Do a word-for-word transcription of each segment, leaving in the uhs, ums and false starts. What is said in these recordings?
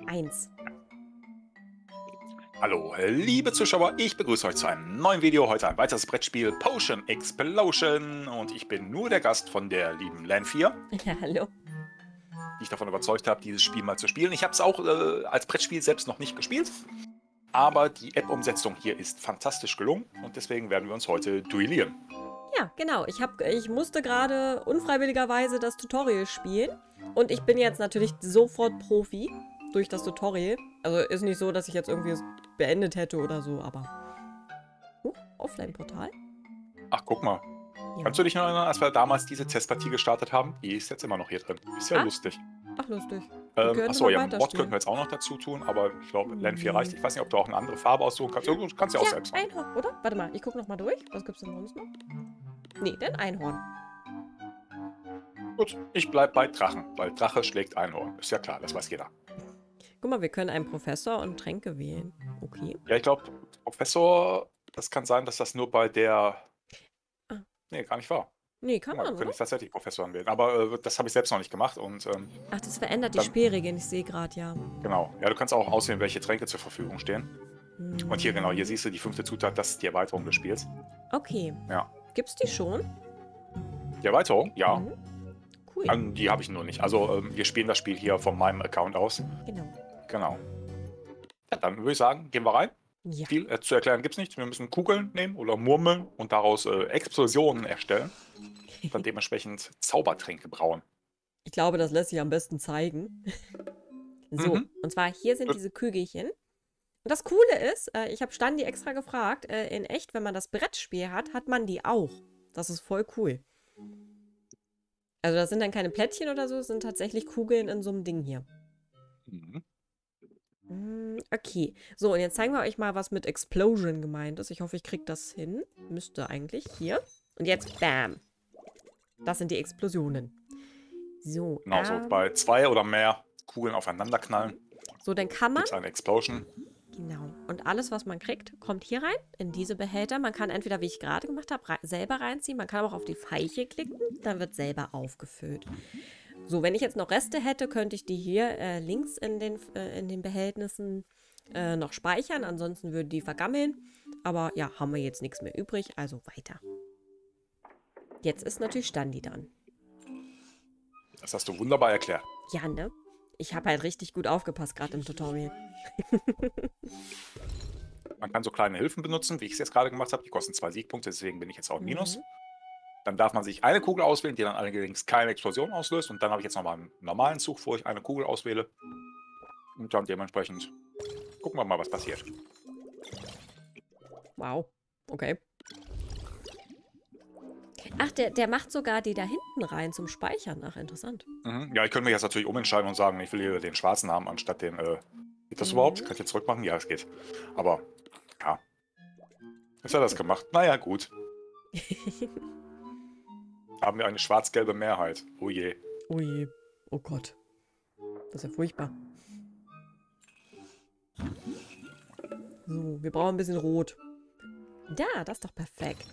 Eins. Hallo, liebe Zuschauer, ich begrüße euch zu einem neuen Video. Heute ein weiteres Brettspiel Potion Explosion. Und ich bin nur der Gast von der lieben Lan vier, Ja, hallo. die ich davon überzeugt habe, dieses Spiel mal zu spielen. Ich habe es auch äh, als Brettspiel selbst noch nicht gespielt. Aber die App-Umsetzung hier ist fantastisch gelungen. Und deswegen werden wir uns heute duellieren. Ja, genau. Ich, hab, ich musste gerade unfreiwilligerweise das Tutorial spielen. Und ich bin jetzt natürlich sofort Profi durch das Tutorial. Also ist nicht so, dass ich jetzt irgendwie es beendet hätte oder so, aber... Uh, Offline-Portal? Ach, guck mal. Ja. Kannst du dich noch erinnern, als wir damals diese Testpartie gestartet haben? Die ist jetzt immer noch hier drin. Ist ja Ah. lustig. Ach, lustig. Ähm, könnte achso, man ja, Mod weiterspielen. könnten wir jetzt auch noch dazu tun, aber ich glaube, Lan vier Nee. reicht. Ich weiß nicht, ob du auch eine andere Farbe aussuchen kannst. Du kannst ja auch Ja, selbst. Einhorn, oder? Warte mal, ich gucke nochmal durch. Was gibt's denn sonst noch? Nee, denn Einhorn. Gut, ich bleib bei Drachen, weil Drache schlägt Einhorn. Ist ja klar, das weiß jeder. Guck mal, wir können einen Professor und Tränke wählen. Okay. Ja, ich glaube, Professor, das kann sein, dass das nur bei der... Ah. Nee, gar nicht wahr. Nee, kann Guck mal, man, wir können oder? jetzt tatsächlich Professoren wählen. Aber äh, das habe ich selbst noch nicht gemacht und ähm, Ach, das verändert die Dann- Spielregeln. Ich sehe gerade, ja. genau. Ja, du kannst auch auswählen, welche Tränke zur Verfügung stehen. Hm. Und hier genau, hier siehst du die fünfte Zutat, das ist die Erweiterung des Spiels. Okay. Ja. Gibt's die schon? Die Erweiterung? Ja. Mhm. Cool. Ähm, die habe ich nur nicht. Also ähm, wir spielen das Spiel hier von meinem Account aus. Genau. Genau. Ja, dann würde ich sagen, gehen wir rein. Ja. Viel äh, zu erklären gibt es nicht. Wir müssen Kugeln nehmen oder Murmeln und daraus äh, Explosionen erstellen. Und dann dementsprechend Zaubertränke brauen. Ich glaube, das lässt sich am besten zeigen. So, Mhm. und zwar hier sind Gut. diese Kügelchen. Und das Coole ist, äh, ich habe Standi extra gefragt, äh, in echt, wenn man das Brettspiel hat, hat man die auch. Das ist voll cool. Also das sind dann keine Plättchen oder so, es sind tatsächlich Kugeln in so einem Ding hier. Mhm. Mm, Okay, so und jetzt zeigen wir euch mal, was mit Explosion gemeint ist. Ich hoffe, ich kriege das hin. Müsste eigentlich. Hier. Und jetzt Bam. Das sind die Explosionen. So, Genau, so ähm, bei zwei oder mehr Kugeln aufeinander knallen, so dann kann man, gibt es eine Explosion. genau, und alles, was man kriegt, kommt hier rein, in diese Behälter. Man kann entweder, wie ich gerade gemacht habe, rei- selber reinziehen. Man kann aber auch auf die Feiche klicken, dann wird selber aufgefüllt. So, wenn ich jetzt noch Reste hätte, könnte ich die hier äh, links in den, äh, in den Behältnissen äh, noch speichern. Ansonsten würden die vergammeln. Aber ja, haben wir jetzt nichts mehr übrig, also weiter. Jetzt ist natürlich Standi dran. Das hast du wunderbar erklärt. Ja, ne? Ich habe halt richtig gut aufgepasst, gerade im Tutorial. Man kann so kleine Hilfen benutzen, wie ich es jetzt gerade gemacht habe. Die kosten zwei Siegpunkte, deswegen bin ich jetzt auch im Minus. Mhm. Dann darf man sich eine Kugel auswählen, die dann allerdings keine Explosion auslöst. Und dann habe ich jetzt nochmal einen normalen Zug, wo ich eine Kugel auswähle. Und dann dementsprechend gucken wir mal, was passiert. Wow. Okay. Ach, der, der macht sogar die da hinten rein zum Speichern. Ach, interessant. Mhm. Ja, ich könnte mich jetzt natürlich umentscheiden und sagen, ich will hier den schwarzen haben, anstatt den... Äh, geht das Mhm. überhaupt? Kann ich jetzt zurückmachen? Ja, es geht. Aber, ja. Jetzt hat er das gemacht. Naja, gut. Haben wir eine schwarz-gelbe Mehrheit. Oh je. Oh je. Oh Gott. Das ist ja furchtbar. So, wir brauchen ein bisschen Rot. Da, das ist doch perfekt.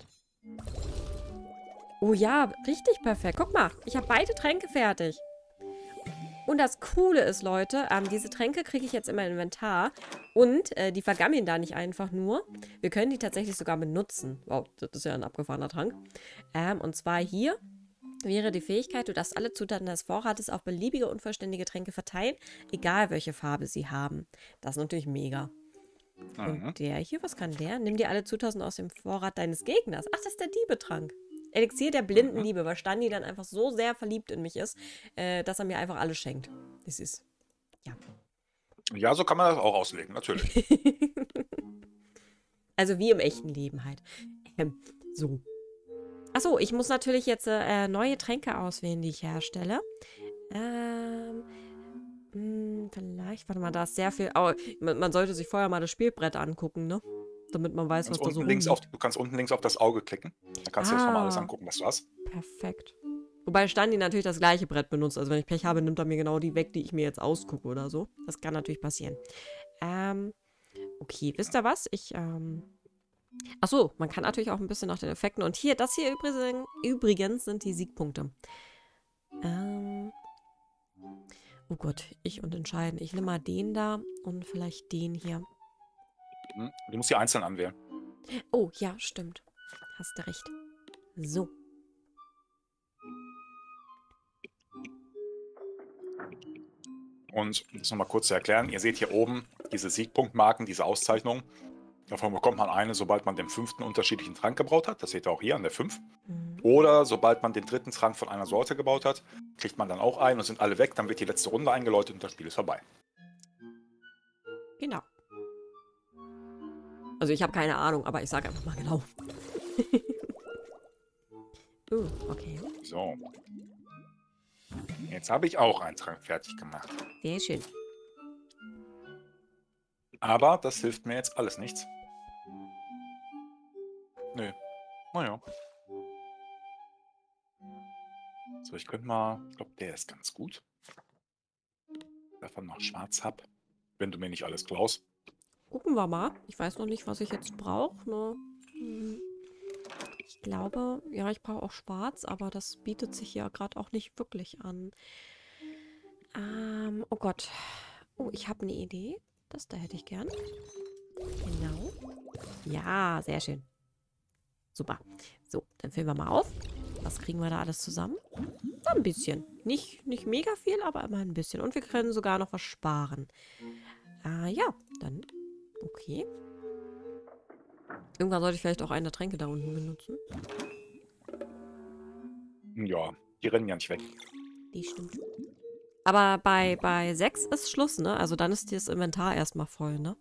Oh ja, richtig perfekt. Guck mal, ich habe beide Tränke fertig. Und das Coole ist, Leute, ähm, diese Tränke kriege ich jetzt in mein Inventar. Und äh, die vergammeln da nicht einfach nur. Wir können die tatsächlich sogar benutzen. Wow, das ist ja ein abgefahrener Trank. Ähm, und zwar hier wäre die Fähigkeit, du darfst alle Zutaten des Vorrates auf beliebige unvollständige Tränke verteilen, egal welche Farbe sie haben. Das ist natürlich mega. Mhm. Und der hier, was kann der? Nimm dir alle Zutaten aus dem Vorrat deines Gegners. Ach, das ist der Diebetrank. Elixier der blinden Mhm. Liebe, weil Standi dann einfach so sehr verliebt in mich ist, äh, dass er mir einfach alles schenkt. Das ist, ja. Ja, so kann man das auch auslegen, natürlich. Also wie im echten Leben halt. Ähm, so. Achso, ich muss natürlich jetzt äh, neue Tränke auswählen, die ich herstelle. Ähm, mh, vielleicht, warte mal, da ist sehr viel. Oh, man, man sollte sich vorher mal das Spielbrett angucken, ne? Damit man weiß, Du was kannst da so unten links rumliegt. auf, du kannst unten links auf das Auge klicken. Dann kannst du jetzt nochmal alles Ah. angucken, was du hast. Perfekt. Wobei Standi natürlich das gleiche Brett benutzt. Also wenn ich Pech habe, nimmt er mir genau die weg, die ich mir jetzt ausgucke oder so. Das kann natürlich passieren. Ähm, okay, wisst ihr was? Ich, ähm... Achso, man kann natürlich auch ein bisschen nach den Effekten. Und hier, das hier übrigens, übrigens sind die Siegpunkte. Ähm... Oh Gott, ich und entscheiden. Ich nehme mal den da und vielleicht den hier. Hm, Du musst die einzeln anwählen. Oh, ja, stimmt. Hast du recht. So. Und um das nochmal kurz zu erklären, ihr seht hier oben diese Siegpunktmarken, diese Auszeichnung. Davon bekommt man eine, sobald man den fünften unterschiedlichen Trank gebraut hat. Das seht ihr auch hier an der fünf. Mhm. Oder sobald man den dritten Trank von einer Sorte gebaut hat, kriegt man dann auch einen und sind alle weg. Dann wird die letzte Runde eingeläutet und das Spiel ist vorbei. Genau. Also ich habe keine Ahnung, aber ich sage einfach mal genau. uh, okay. So. Jetzt habe ich auch einen Trank fertig gemacht. Sehr schön. Aber das hilft mir jetzt alles nichts. Nö. Naja. So, ich könnte mal... Ich glaube, der ist ganz gut. Davon noch schwarz hab. Wenn du mir nicht alles klaust. Gucken wir mal. Ich weiß noch nicht, was ich jetzt brauche. Ne? Hm. Ich glaube, ja, ich brauche auch schwarz, aber das bietet sich ja gerade auch nicht wirklich an. Ähm, oh Gott. Oh, ich habe eine Idee. Das da hätte ich gern. Genau. Ja, sehr schön. Super. So, dann füllen wir mal auf. Was kriegen wir da alles zusammen? Ein bisschen. Nicht, nicht mega viel, aber immer ein bisschen. Und wir können sogar noch was sparen. Ah, ja, dann. Okay. Irgendwann sollte ich vielleicht auch einen der Tränke da unten benutzen. Ja, die rennen ja nicht weg. Die stimmt. Aber bei, bei sechs ist Schluss, ne? Also dann ist das Inventar erstmal voll, ne?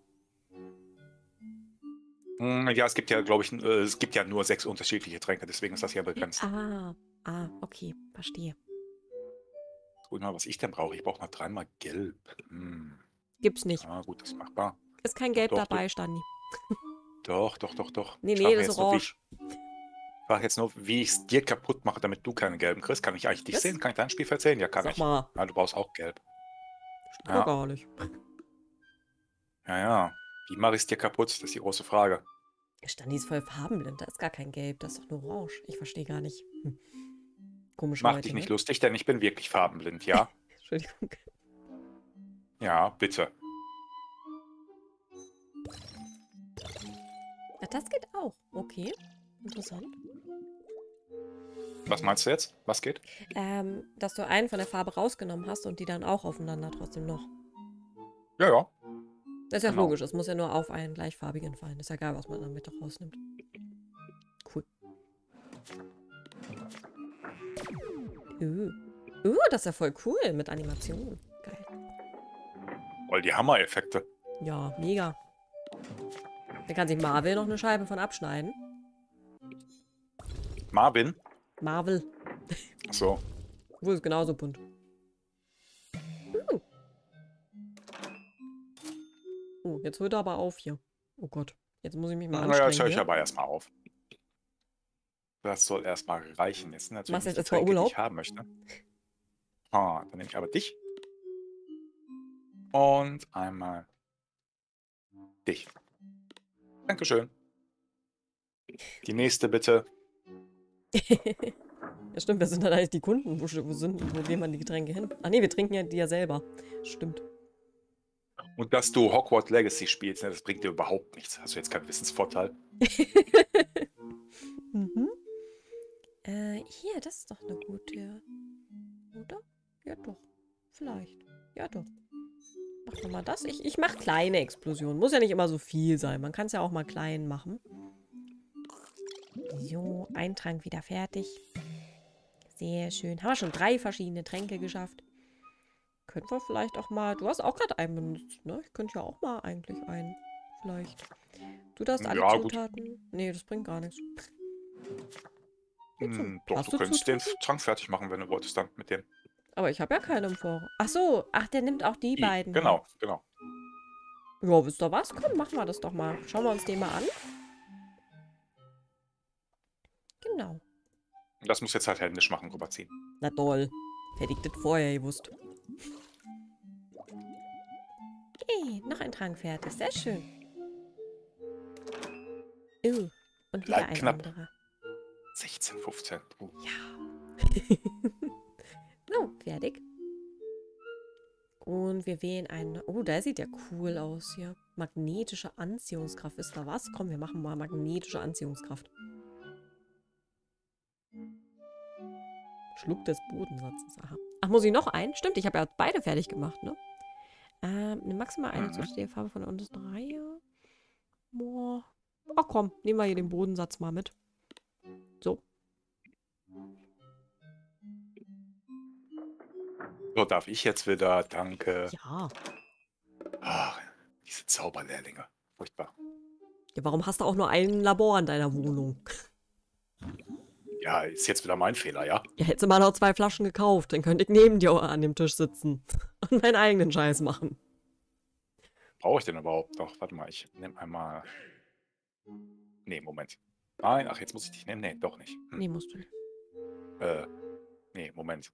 Hm, Ja, es gibt ja, glaube ich, äh, es gibt ja nur sechs unterschiedliche Tränke, deswegen ist das ja begrenzt. Ah, ah, okay, verstehe. Guck mal, was ich denn brauche. Ich brauche noch dreimal gelb. Hm. Gibt's nicht. Ah, gut, das ist machbar. Ist kein Doch, Gelb doch, dabei, Stani. Doch, doch, doch, doch. Nee, Ich nee, frage das jetzt ist nur, wie orange. ich, ich frage jetzt nur, wie ich es dir kaputt mache, damit du keine gelben kriegst. Kann ich eigentlich dich Was? sehen? Kann ich dein Spielfeld sehen? Ja, kann Sag ich. mal. Ja, du brauchst auch gelb. Stimmt Ja. gar nicht. Ja, ja. Wie mache ich es dir kaputt? Das ist die große Frage. Stani ist voll farbenblind. Da ist gar kein Gelb. Das ist doch nur orange. Ich verstehe gar nicht. Hm. Komische Mach Leute, dich nicht ne? lustig, denn ich bin wirklich farbenblind, ja? Entschuldigung. Ja, bitte. Ja, das geht auch. Okay. Interessant. Was meinst du jetzt? Was geht? Ähm, dass du einen von der Farbe rausgenommen hast und die dann auch aufeinander trotzdem noch. Ja, ja. Das ist ja Genau. logisch. Es muss ja nur auf einen gleichfarbigen fallen. Ist ja egal, was man in der Mitte rausnimmt. Cool. Uh. Uh, das ist ja voll cool mit Animationen. Geil. Voll die Hammer-Effekte. Ja, mega. Da kann sich Marvel noch eine Scheibe von abschneiden. Marvin? Marvel. Ach so. Wo ist genauso bunt. Uh. Oh, jetzt hört er aber auf hier. Oh Gott. Jetzt muss ich mich mal Naja, anstrengen. jetzt höre ich hier. aber erstmal auf. Das soll erstmal reichen. Jetzt sind natürlich Machst du nicht jetzt die erstmal Tränke, die Urlaub? ich haben möchte. Ah, dann nehme ich aber dich. Und einmal dich. Dankeschön. Die nächste bitte. Ja, stimmt, wer sind dann eigentlich die Kunden? Wo, wo sind, wo gehen man die Getränke hin? Ach nee, wir trinken ja die ja selber. Stimmt. Und dass du Hogwarts Legacy spielst, ne, das bringt dir überhaupt nichts. Hast du jetzt keinen Wissensvorteil? mhm. Äh, hier, das ist doch eine gute. Oder? Ja, doch. Vielleicht. Ja, doch. Machen wir mal das. Ich, ich mache kleine Explosionen. Muss ja nicht immer so viel sein. Man kann es ja auch mal klein machen. So, ein Trank wieder fertig. Sehr schön. Haben wir schon drei verschiedene Tränke geschafft. Können wir vielleicht auch mal... Du hast auch gerade einen benutzt, ne? Ich könnte ja auch mal eigentlich einen. Vielleicht. Du darfst alle Ja, gut. Zutaten... Nee, das bringt gar nichts. Geht's so? Hm, doch, Hast du du könntest den Zutaten? Trank fertig machen, wenn du wolltest, dann mit dem. Aber ich habe ja keinen im Vorrat. Ach so. Ach, der nimmt auch die I, beiden. Genau, genau. Ja, wisst ihr was? Komm, machen wir das doch mal. Schauen wir uns den mal an. Genau. Das muss jetzt halt händisch machen, rüberziehen. Na toll. Hätte ich das vorher gewusst. Okay, noch ein Trank fertig. Sehr schön. Uh, und wieder Bleib ein knapp. anderer. sechzehn, fünfzehn. Uh. Ja. So, fertig. wir wählen einen. Oh, der sieht ja cool aus hier. Magnetische Anziehungskraft. Ist da was? Komm, wir machen mal magnetische Anziehungskraft. Schluck des Bodensatzes. Aha. Ach, muss ich noch einen? Stimmt, ich habe ja beide fertig gemacht, ne? Ähm, nimm maximal eine Mhm. zusätzliche Farbe von der untersten Reihe. Boah. Ach komm, nehmen wir hier den Bodensatz mal mit. So. So, darf ich jetzt wieder? Danke. Ja. Ach, diese Zauberlehrlinge. Furchtbar. Ja, warum hast du auch nur ein Labor in deiner Wohnung? Ja, ist jetzt wieder mein Fehler, ja? Ja, hättest du mal noch zwei Flaschen gekauft, dann könnte ich neben dir an dem Tisch sitzen und meinen eigenen Scheiß machen. Brauche ich denn überhaupt noch? Warte mal, ich nehme einmal... Nee, Moment. Nein, ach, jetzt muss ich dich nehmen. Nee, doch nicht. Hm. Nee, musst du nicht. Äh, nee, Moment.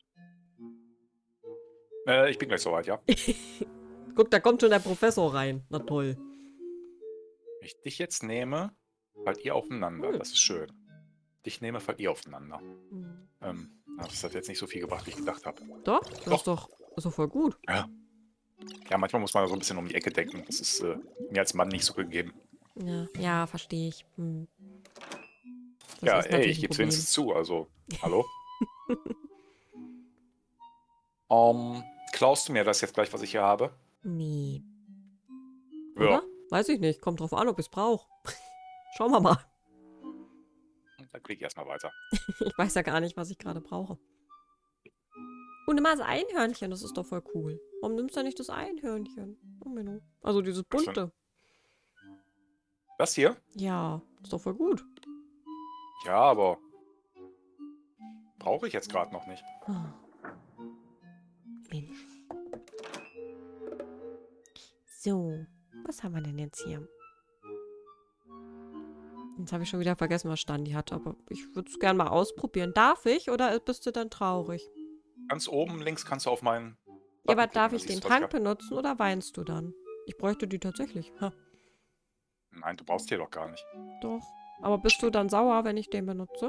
Äh, ich bin gleich soweit, ja? Guck, da kommt schon der Professor rein. Na toll. Wenn ich dich jetzt nehme, fallt ihr aufeinander. Hm. Das ist schön. Dich nehme, fallt ihr aufeinander. Hm. Ähm, das hat jetzt nicht so viel gebracht, wie ich gedacht habe. Doch, das Doch. ist doch, ist doch voll gut. Ja. Ja, manchmal muss man so ein bisschen um die Ecke denken. Das ist äh, mir als Mann nicht so gegeben. Ja, ja, verstehe ich. Hm. Das Ja, ist ey, natürlich ich ein gebe es Problem. wenigstens zu, also, hallo? ähm, klaust du mir das jetzt gleich, was ich hier habe? Nee. Ja. Oder? Weiß ich nicht. Kommt drauf an, ob ich es brauche. Schauen wir mal. Dann klicke ich erstmal weiter. Ich weiß ja gar nicht, was ich gerade brauche. Und nimm mal das Einhörnchen, das ist doch voll cool. Warum nimmst du nicht das Einhörnchen? Oh, Menno. Also dieses Was für ein- bunte. Das hier? Ja, ist doch voll gut. Ja, aber brauche ich jetzt gerade noch nicht. Ah. Mensch. So, was haben wir denn jetzt hier? Jetzt habe ich schon wieder vergessen, was Standi hat, aber ich würde es gerne mal ausprobieren. Darf ich oder bist du dann traurig? Ganz oben links kannst du auf meinen... Ja, aber Button darf klicken, ich da den siehst du, was Trank hab. benutzen oder weinst du dann? Ich bräuchte die tatsächlich. Ha, Nein, du brauchst hier doch gar nicht. doch. Aber bist du dann sauer, wenn ich den benutze?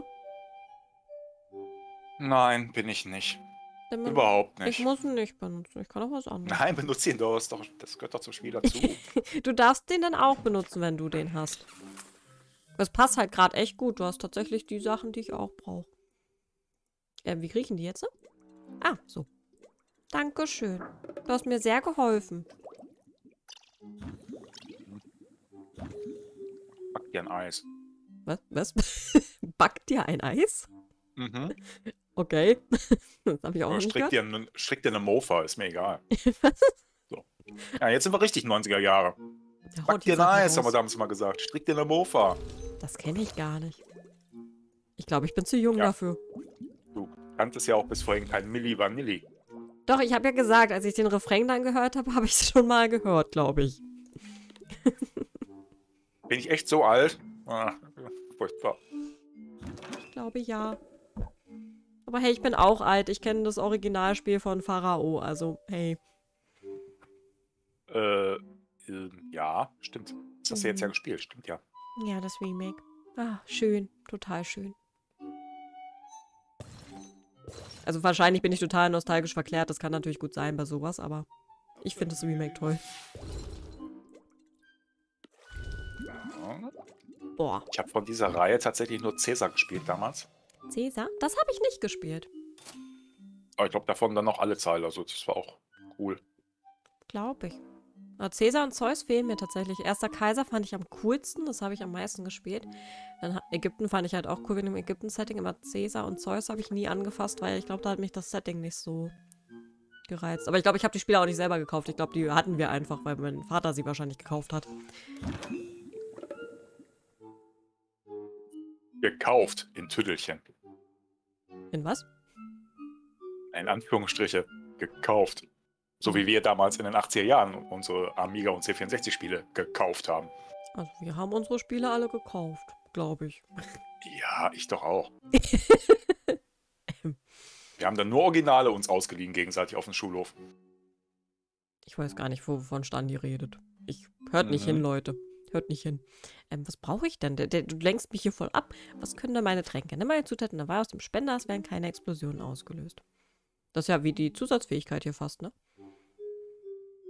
Nein, bin ich nicht. Dann ben- Überhaupt Ich nicht. muss ihn nicht benutzen. Ich kann auch was anderes. Nein, benutze ihn doch. Das, ist doch. das gehört doch zum Spiel dazu. Du darfst den dann auch benutzen, wenn du den hast. Das passt halt gerade echt gut. Du hast tatsächlich die Sachen, die ich auch brauche. Äh, wie kriechen die jetzt? Ah, so. Dankeschön. Du hast mir sehr geholfen. Back dir ein Eis. Was? Was? Backt dir ein Eis? Mhm. Okay. Das habe ich auch Oder nicht strick gehört. dir, einen, strick dir eine Mofa, ist mir egal. So. Ja, jetzt sind wir richtig neunziger Jahre. Der haut Back die dir ein Sachen Eis, haben wir raus. damals mal gesagt. Strick dir eine Mofa. Das kenne ich gar nicht. Ich glaube, ich bin zu jung Ja. dafür. Du kanntest ja auch bis vorhin kein Milli Vanilli. Doch, ich habe ja gesagt, als ich den Refrain dann gehört habe, habe ich es schon mal gehört, glaube ich. Bin ich echt so alt? Ah, furchtbar. Ich glaube, ja. Aber hey, ich bin auch alt. Ich kenne das Originalspiel von Pharao. Also, hey. Äh, ähm, ja, stimmt. Das hast du jetzt ja Mhm. gespielt, stimmt ja. Ja, das Remake. Ah, schön. Total schön. Also wahrscheinlich bin ich total nostalgisch verklärt. Das kann natürlich gut sein bei sowas, aber ich finde das Remake toll. Ja. Boah. Ich habe von dieser Reihe tatsächlich nur Cäsar gespielt damals. Cäsar? Das habe ich nicht gespielt. Aber ich glaube davon dann noch alle Teile, also das war auch cool. Glaube ich. Aber Cäsar und Zeus fehlen mir tatsächlich. Erster Kaiser fand ich am coolsten. Das habe ich am meisten gespielt. Dann ha- Ägypten fand ich halt auch cool wegen dem Ägypten-Setting. Aber Cäsar und Zeus habe ich nie angefasst, weil ich glaube, da hat mich das Setting nicht so gereizt. Aber ich glaube, ich habe die Spiele auch nicht selber gekauft. Ich glaube, die hatten wir einfach, weil mein Vater sie wahrscheinlich gekauft hat. Gekauft in Tüdelchen. In was? In Anführungsstriche gekauft. So wie wir damals in den achtziger Jahren unsere Amiga und C vierundsechzig Spiele gekauft haben. Also wir haben unsere Spiele alle gekauft, glaube ich. Ja, ich doch auch. Wir haben dann nur Originale uns ausgeliehen gegenseitig auf dem Schulhof. Ich weiß gar nicht, wovon Standi redet. Ich hört nicht Mhm. hin, Leute. Hört nicht hin. Ähm, was brauche ich denn? Der, der, du lenkst mich hier voll ab. Was können denn meine Tränke? Nimm meine Zutaten dabei aus dem Spender, es werden keine Explosionen ausgelöst. Das ist ja wie die Zusatzfähigkeit hier fast, ne?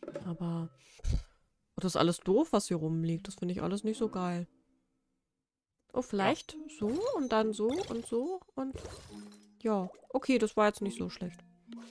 Aber das ist alles doof, was hier rumliegt. Das finde ich alles nicht so geil. Oh, vielleicht ja. So und dann so und so und... Ja, okay, das war jetzt nicht so schlecht.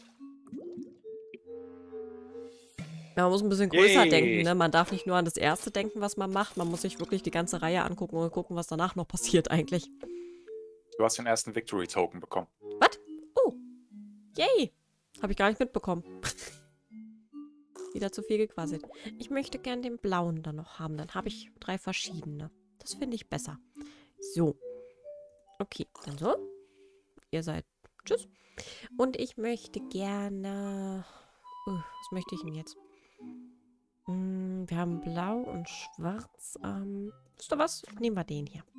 Ja, man muss ein bisschen größer Yay. denken, ne? Man darf nicht nur an das erste denken, was man macht. Man muss sich wirklich die ganze Reihe angucken und gucken, was danach noch passiert eigentlich. Du hast den ersten Victory Token bekommen. Was? Oh. Yay. Habe ich gar nicht mitbekommen. Wieder zu viel gequasselt. Ich möchte gern den blauen dann noch haben. Dann habe ich drei verschiedene. Das finde ich besser. So. Okay, dann so. Ihr seid... Tschüss. Und ich möchte gerne... Uh, was möchte ich denn jetzt? Hm, wir haben blau und schwarz. Ähm, wisst ihr was? Nehmen wir den hier.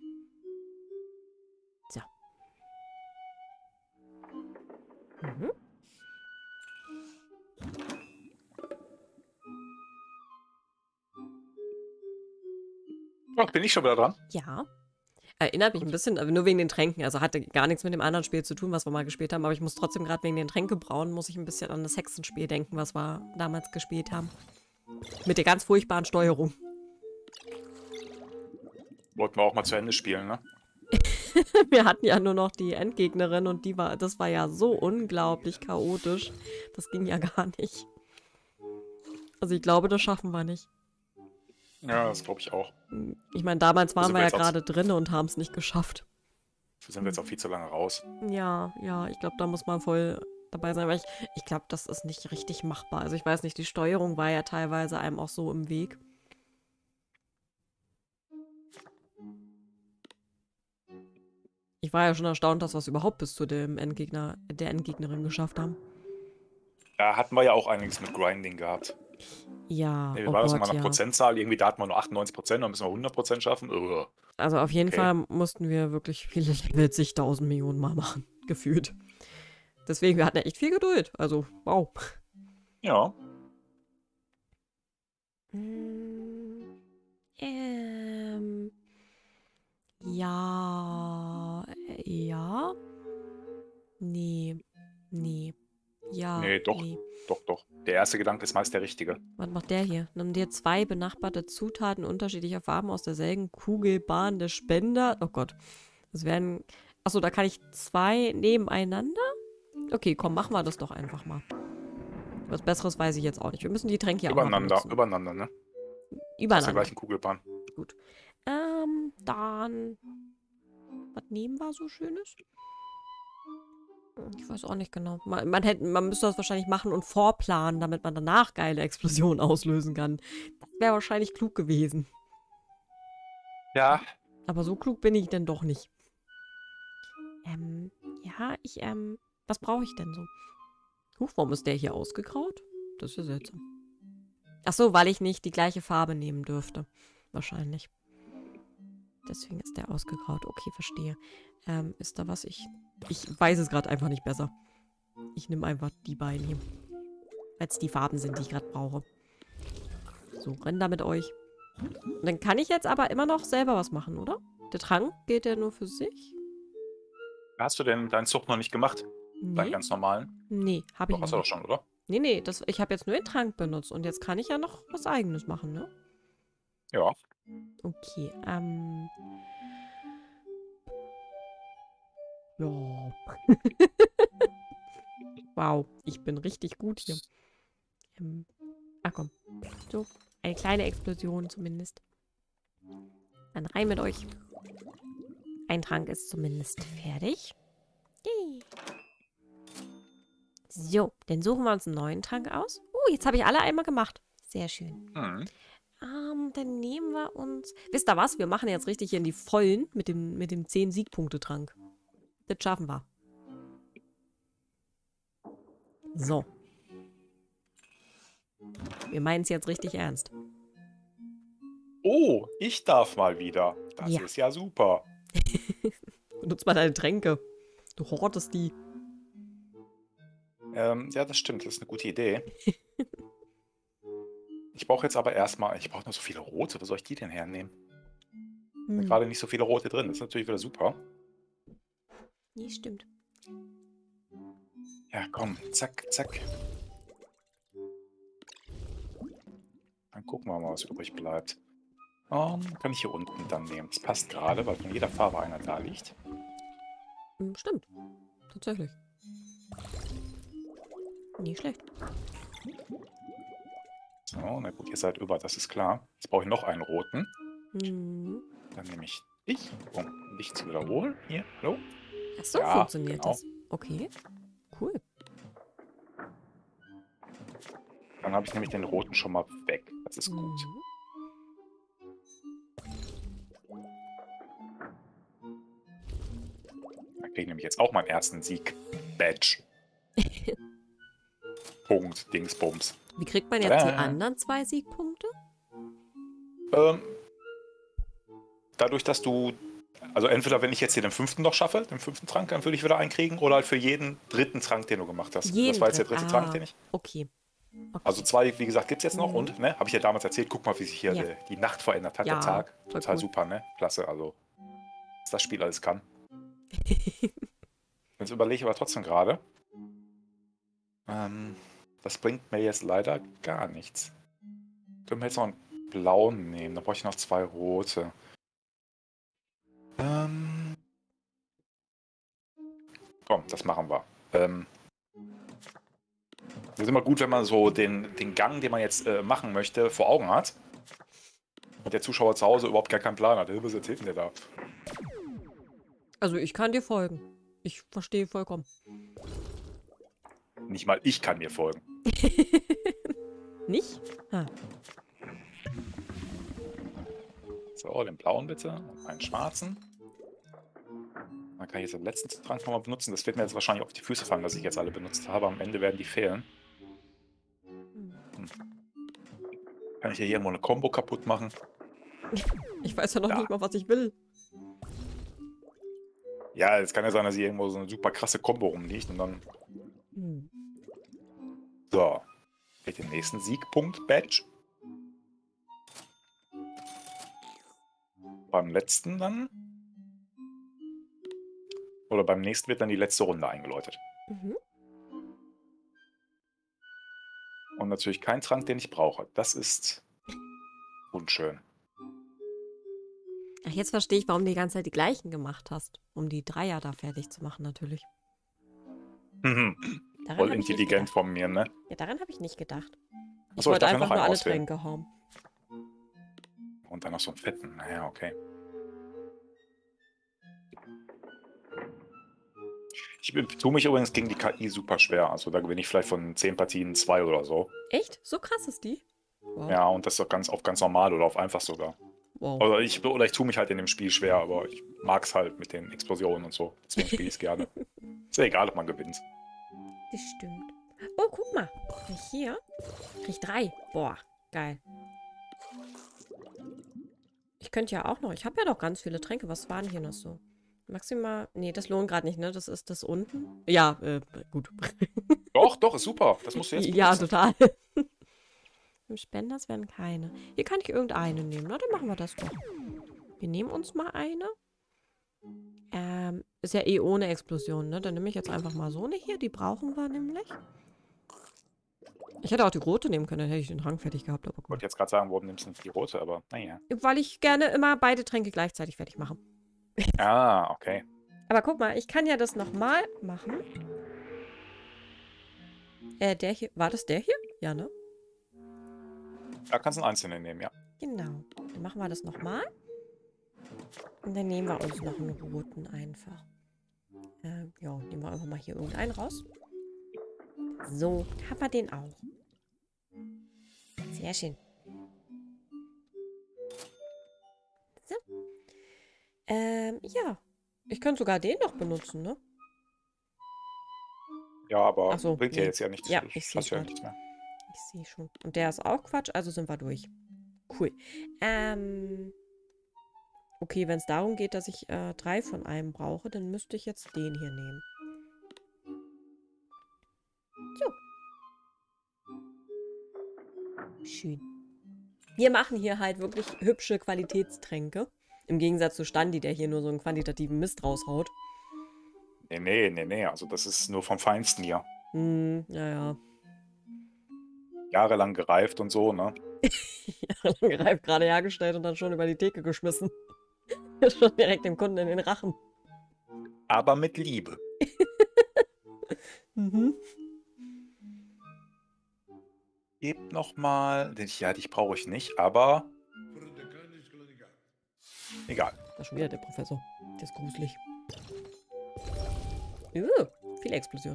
So. Mhm. Oh, bin ich schon wieder dran? Ja. Erinnert mich ein bisschen, aber nur wegen den Tränken. Also hatte gar nichts mit dem anderen Spiel zu tun, was wir mal gespielt haben. Aber ich muss trotzdem gerade wegen den Tränke brauen, muss ich ein bisschen an das Hexenspiel denken, was wir damals gespielt haben. Mit der ganz furchtbaren Steuerung. Wollten wir auch mal zu Ende spielen, ne? Wir hatten ja nur noch die Endgegnerin und die war, das war ja so unglaublich chaotisch. Das ging ja gar nicht. Also ich glaube, das schaffen wir nicht. Ja, das glaube ich auch. Ich meine, damals waren wir ja gerade drin und haben es nicht geschafft. Da sind wir jetzt auch viel zu lange raus. Ja, ja, ich glaube, da muss man voll dabei sein, weil ich, ich glaube, das ist nicht richtig machbar. Also ich weiß nicht, die Steuerung war ja teilweise einem auch so im Weg. Ich war ja schon erstaunt, dass wir es überhaupt bis zu dem Endgegner, der Endgegnerin geschafft haben. Ja, hatten wir ja auch einiges mit Grinding gehabt. Ja, nee, oh war das Gott, mal eine ja. Prozentzahl? Irgendwie da hatten wir nur achtundneunzig Prozent, dann müssen wir hundert Prozent schaffen. Ugh. Also auf jeden okay. Fall mussten wir wirklich viele Level zigtausend Millionen Mal machen, gefühlt. Deswegen, wir hatten ja echt viel Geduld. Also, wow. Ja. Ähm. Ja. Ja. Nee. Nee. Ja. Nee, doch. Nee. Doch, doch. Der erste Gedanke ist meist der richtige. Was macht der hier? Nimm dir zwei benachbarte Zutaten unterschiedlicher Farben aus derselben Kugelbahn des Spender. Oh Gott. Das wären... Achso, da kann ich zwei nebeneinander? Okay, komm, machen wir das doch einfach mal. Was Besseres weiß ich jetzt auch nicht. Wir müssen die Tränke ja auch mal benutzen. Übereinander, ne? Übereinander. Aus der gleichen Kugelbahn. Gut. Ähm, dann... Was nehmen wir so Schönes? Ich weiß auch nicht genau. Man, man, hätte, man müsste das wahrscheinlich machen und vorplanen, damit man danach geile Explosionen auslösen kann. Das wäre wahrscheinlich klug gewesen. Ja. Aber so klug bin ich denn doch nicht. Ähm, ja, ich, ähm, was brauche ich denn so? Huch, warum ist der hier ausgegraut? Das ist ja seltsam. Ach so, weil ich nicht die gleiche Farbe nehmen dürfte. Wahrscheinlich. Deswegen ist der ausgegraut. Okay, verstehe. Ähm, ist da was? Ich, ich weiß es gerade einfach nicht besser. Ich nehme einfach die beiden hier. Weil es die Farben sind, die ich gerade brauche. So, renn da mit euch. Und dann kann ich jetzt aber immer noch selber was machen, oder? Der Trank geht ja nur für sich. Hast du denn deinen Zug noch nicht gemacht? Nee. Deinen ganz normalen? Nee, habe ich doch, hast du doch schon, oder? Nee, nee, das, ich habe jetzt nur den Trank benutzt. Und jetzt kann ich ja noch was Eigenes machen, ne? Ja. Okay, ähm... Ja. Wow, ich bin richtig gut hier. Ähm, ach komm. So, eine kleine Explosion zumindest. Dann rein mit euch. Ein Trank ist zumindest fertig. Yay. So, dann suchen wir uns einen neuen Trank aus. Uh, jetzt habe ich alle einmal gemacht. Sehr schön. Mhm. Um, dann nehmen wir uns... Wisst ihr was? Wir machen jetzt richtig hier in die Vollen mit dem, mit dem zehn Siegpunkte-Trank. Das schaffen wir. So. Wir meinen es jetzt richtig ernst. Oh, ich darf mal wieder. Das ja. ist ja super. Benutzt mal deine Tränke. Du hortest die. Ähm, ja, das stimmt. Das ist eine gute Idee. Ich brauche jetzt aber erstmal... Ich brauche noch so viele rote. Wo soll ich die denn hernehmen? Hm. Da gerade nicht so viele rote drin. Das ist natürlich wieder super. Nee, stimmt. Ja, komm. Zack, zack. Gucken wir mal, was übrig bleibt. Um, kann ich hier unten dann nehmen. Das passt gerade, weil von jeder Farbe einer da liegt. Hm, stimmt. Tatsächlich. Nie schlecht. So, na gut, ihr seid über, das ist klar. Jetzt brauche ich noch einen roten. Hm. Dann nehme ich dich, um dich zu wiederholen. Hier, hallo. Ach so, Ja, funktioniert genau. das. Okay. Cool. Dann habe ich nämlich den roten schon mal weg. Das ist gut. Mhm. Dann kriege ich nämlich jetzt auch meinen ersten Sieg-Badge. Punkt, Dingsbums. Wie kriegt man jetzt Tada. die anderen zwei Siegpunkte? Ähm, dadurch, dass du, also entweder wenn ich jetzt hier den fünften noch schaffe, den fünften Trank, dann würde ich wieder einkriegen, oder halt für jeden dritten Trank, den du gemacht hast. Jeden das war jetzt der Dritt- dritte ah, Trank, den ich. Okay. Okay. Also zwei, wie gesagt, gibt es jetzt noch. Mhm. Und, ne, habe ich ja damals erzählt, guck mal, wie sich hier Ja. die, die Nacht verändert hat, Ja, der Tag. voll Total cool. super, ne? Klasse, also, was das Spiel alles kann. Jetzt überlege ich aber trotzdem gerade. Ähm, das bringt mir jetzt leider gar nichts. Können wir jetzt noch einen blauen nehmen? Da brauche ich noch zwei rote. Ähm, komm, das machen wir. Ähm, das ist immer gut, wenn man so den, den Gang, den man jetzt äh, machen möchte, vor Augen hat. Und der Zuschauer zu Hause überhaupt gar keinen Plan hat. Was erzählt denn der da? Also ich kann dir folgen. Ich verstehe vollkommen. Nicht mal ich kann mir folgen. Nicht? Ah. So, den blauen bitte und einen schwarzen. Dann kann ich jetzt den letzten Trank nochmal benutzen. Das wird mir jetzt wahrscheinlich auf die Füße fallen, dass ich jetzt alle benutzt habe. Am Ende werden die fehlen. Hm. Kann ich hier irgendwo eine Combo kaputt machen? Ich weiß ja noch Da. nicht mal, was ich will. Ja, es kann ja sein, dass hier irgendwo so eine super krasse Combo rumliegt und dann... Hm. So. Mit dem nächsten Siegpunkt-Badge. Beim letzten dann. Oder beim nächsten wird dann die letzte Runde eingeläutet. Mhm. Und natürlich kein Trank, den ich brauche. Das ist unschön. Ach, jetzt verstehe ich, warum du die ganze Zeit die gleichen gemacht hast. Um die Dreier da fertig zu machen, natürlich. Daran Voll hab ich nicht intelligent gedacht. von mir, ne? Ja, daran habe ich nicht gedacht. Ich Achso, ich wollte darf ja einfach noch nur einen alle auswählen. Tränke haben. Und dann noch so einen fetten. Naja, okay. Ich tue mich übrigens gegen die K I super schwer. Also da gewinne ich vielleicht von zehn Partien zwei oder so. Echt? So krass ist die? Wow. Ja, und das ist doch ganz auf ganz normal oder auf einfach sogar. Wow. Oder ich, oder ich tue mich halt in dem Spiel schwer, aber ich mag es halt mit den Explosionen und so. Deswegen spiele ich es gerne. Ist ja egal, ob man gewinnt. Das stimmt. Oh, guck mal. Hier krieg ich drei. Boah, geil. Ich könnte ja auch noch. Ich habe ja noch ganz viele Tränke. Was waren hier noch so? Maximal. Nee, das lohnt gerade nicht, ne? Das ist das unten. Ja, äh, gut. Doch, doch, ist super. Das musst du jetzt Ja, benutzen. total. Im Spenders werden keine. Hier kann ich irgendeine nehmen. Na, dann machen wir das doch. Wir nehmen uns mal eine. Ähm, ist ja eh ohne Explosion, ne? Dann nehme ich jetzt einfach mal so eine hier. Die brauchen wir nämlich. Ich hätte auch die rote nehmen können, dann hätte ich den Rang fertig gehabt. Aber Ich wollte gut. jetzt gerade sagen, warum nimmst du nicht die rote, aber naja. Weil ich gerne immer beide Tränke gleichzeitig fertig mache. Ah, okay. Aber guck mal, ich kann ja das nochmal machen. Äh, der hier. War das der hier? Ja, ne? Da kannst du einen einzelnen nehmen, ja. Genau. Dann machen wir das nochmal. Und dann nehmen wir uns noch einen roten einfach. Äh, ja, nehmen wir einfach mal hier irgendeinen raus. So, haben wir den auch. Sehr schön. So. Ähm, ja. Ich könnte sogar den noch benutzen, ne? Ja, aber Ach so, bringt ja nee. jetzt ja nichts. Ja, Ich ich sehe hasse ja grad. nichts mehr. Ich sehe schon. Und der ist auch Quatsch, also sind wir durch. Cool. Ähm. Okay, wenn es darum geht, dass ich äh, drei von einem brauche, dann müsste ich jetzt den hier nehmen. So. Schön. Wir machen hier halt wirklich hübsche Qualitätstränke. Im Gegensatz zu Standi, der hier nur so einen quantitativen Mist raushaut. Nee, nee, nee, nee. Also das ist nur vom Feinsten hier. Hm, naja. jahrelang gereift und so, ne? Jahrelang gereift, gerade hergestellt und dann schon über die Theke geschmissen. Schon direkt dem Kunden in den Rachen. Aber mit Liebe. Mhm. Gebt nochmal. Ja, dich brauche ich nicht, aber. Egal. Da ist schon wieder der Professor. Der ist gruselig. Uh, viele Explosionen.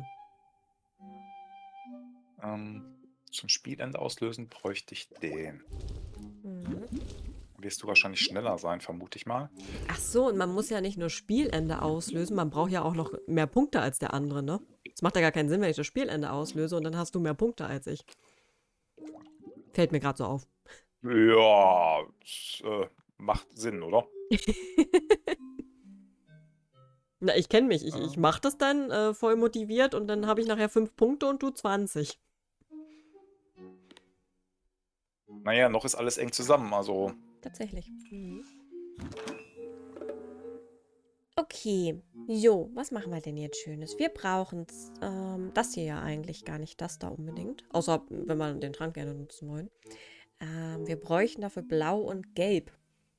Ähm, zum Spielende auslösen bräuchte ich den. Mhm. Wirst du wahrscheinlich schneller sein, vermute ich mal. Ach so, und man muss ja nicht nur Spielende auslösen, man braucht ja auch noch mehr Punkte als der andere, ne? Es macht ja gar keinen Sinn, wenn ich das Spielende auslöse und dann hast du mehr Punkte als ich. Fällt mir gerade so auf. Ja, das, äh, macht Sinn, oder? Na, ich kenne mich. Ich, Ja. ich mache das dann äh, voll motiviert und dann habe ich nachher fünf Punkte und du zwanzig. Naja, noch ist alles eng zusammen, also. Tatsächlich. Mhm. Okay, so, was machen wir denn jetzt Schönes? Wir brauchen ähm, das hier ja eigentlich gar nicht, das da unbedingt. Außer, wenn wir den Trank gerne nutzen wollen. Ähm, wir bräuchten dafür Blau und Gelb.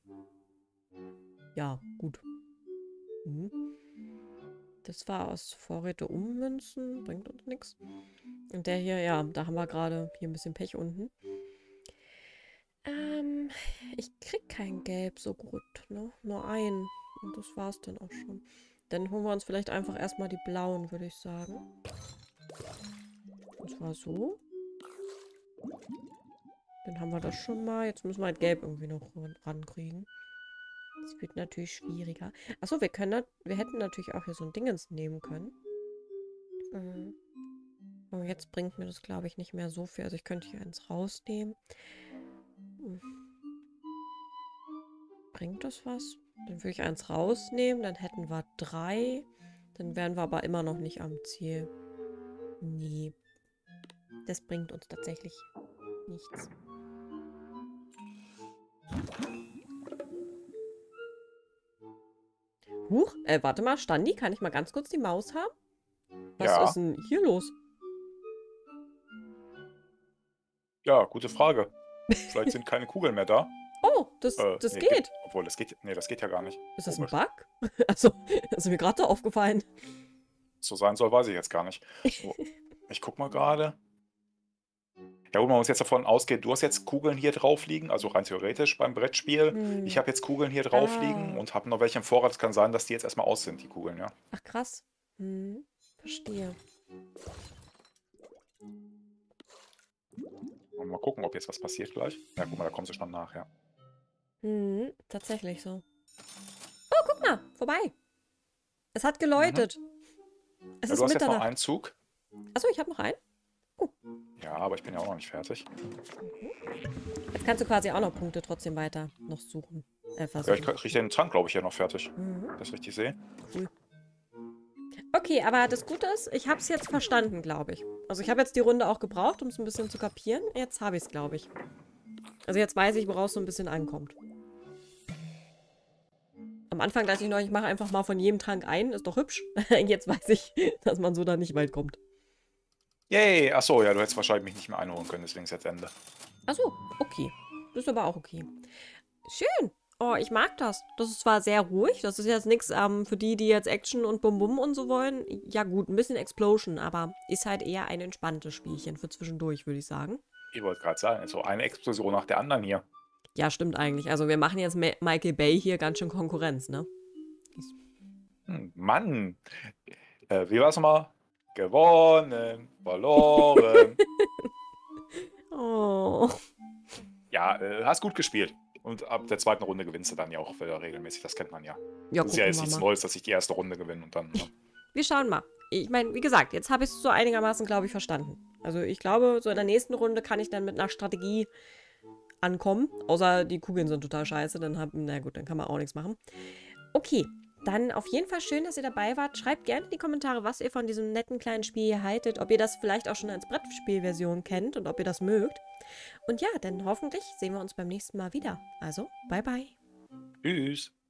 Ja, gut. Mhm. Das war aus Vorräte ummünzen, bringt uns nichts. Und der hier, ja, da haben wir gerade hier ein bisschen Pech unten. Ähm, ich krieg kein Gelb so gut, ne? Nur ein. Und das war's dann auch schon. Dann holen wir uns vielleicht einfach erstmal die blauen, würde ich sagen. Und zwar so. Dann haben wir das schon mal. Jetzt müssen wir halt Gelb irgendwie noch rankriegen. Das wird natürlich schwieriger. Achso, wir können, wir hätten natürlich auch hier so ein Dingens nehmen können. Mhm. Aber jetzt bringt mir das, glaube ich, nicht mehr so viel. Also ich könnte hier eins rausnehmen. Mhm. Bringt das was? Dann würde ich eins rausnehmen, dann hätten wir drei. Dann wären wir aber immer noch nicht am Ziel. Nee. Das bringt uns tatsächlich nichts. Huch, äh, warte mal, Standi, kann ich mal ganz kurz die Maus haben? Was Ja. ist denn hier los? Ja, gute Frage. Vielleicht sind keine Kugeln mehr da. Oh, das, Äh, das nee, geht. Gibt, obwohl, das geht. Nee, das geht ja gar nicht. Ist das Komisch. ein Bug? Also, das ist mir gerade so aufgefallen. So sein soll, weiß ich jetzt gar nicht. Oh, ich guck mal gerade. Ja gut, man muss jetzt davon ausgehen, du hast jetzt Kugeln hier drauf liegen, also rein theoretisch beim Brettspiel. Hm. Ich habe jetzt Kugeln hier drauf Ah. liegen und habe noch welche im Vorrat. Es kann sein, dass die jetzt erstmal aus sind, die Kugeln, ja. Ach, krass. Hm, verstehe. Und mal gucken, ob jetzt was passiert gleich. Ja, guck mal, da kommen sie schon nach, ja. Hm, tatsächlich so. Oh, guck mal, vorbei. Es hat geläutet. Mhm. Es Ja, ist du hast jetzt noch Mitternacht. einen Zug. Achso, ich habe noch einen. Ja, aber ich bin ja auch noch nicht fertig. Jetzt kannst du quasi auch noch Punkte trotzdem weiter noch suchen. Äh, Ja, ich versuchen. kriege den Trank, glaube ich, hier noch fertig. Mhm. Wenn ich das richtig sehe. Okay, aber das Gute ist, ich habe es jetzt verstanden, glaube ich. Also ich habe jetzt die Runde auch gebraucht, um es ein bisschen zu kapieren. Jetzt habe ich es, glaube ich. Also jetzt weiß ich, woraus es so ein bisschen ankommt. Am Anfang dachte ich noch, ich mache einfach mal von jedem Trank einen. Ist doch hübsch. Jetzt weiß ich, dass man so da nicht weit kommt. Yay! Achso, ja, du hättest wahrscheinlich mich nicht mehr einholen können, deswegen ist jetzt Ende. Achso, okay. Das ist aber auch okay. Schön. Oh, ich mag das. Das ist zwar sehr ruhig. Das ist jetzt nichts ähm, für die, die jetzt Action und Bum-Bum und so wollen. Ja gut, ein bisschen Explosion, aber ist halt eher ein entspanntes Spielchen für zwischendurch, würde ich sagen. Ich wollte gerade sagen, so eine Explosion nach der anderen hier. Ja, stimmt eigentlich. Also wir machen jetzt Ma Michael Bay hier ganz schön Konkurrenz, ne? Hm, Mann! Äh, wie war's nochmal? Gewonnen, verloren. Oh. Ja, äh, hast gut gespielt. Und ab der zweiten Runde gewinnst du dann ja auch wieder regelmäßig. Das kennt man ja. Ja, Das ist ja gucken jetzt wir nichts mal. Neues, dass ich die erste Runde gewinne und dann. Ne? Wir schauen mal. Ich meine, wie gesagt, jetzt habe ich es so einigermaßen, glaube ich, verstanden. Also ich glaube, so in der nächsten Runde kann ich dann mit einer Strategie ankommen. Außer die Kugeln sind total scheiße. Dann hab, na gut, dann kann man auch nichts machen. Okay, dann auf jeden Fall schön, dass ihr dabei wart. Schreibt gerne in die Kommentare, was ihr von diesem netten kleinen Spiel hier haltet. Ob ihr das vielleicht auch schon als Brettspielversion kennt und ob ihr das mögt. Und ja, dann hoffentlich sehen wir uns beim nächsten Mal wieder. Also, bye bye. Tschüss.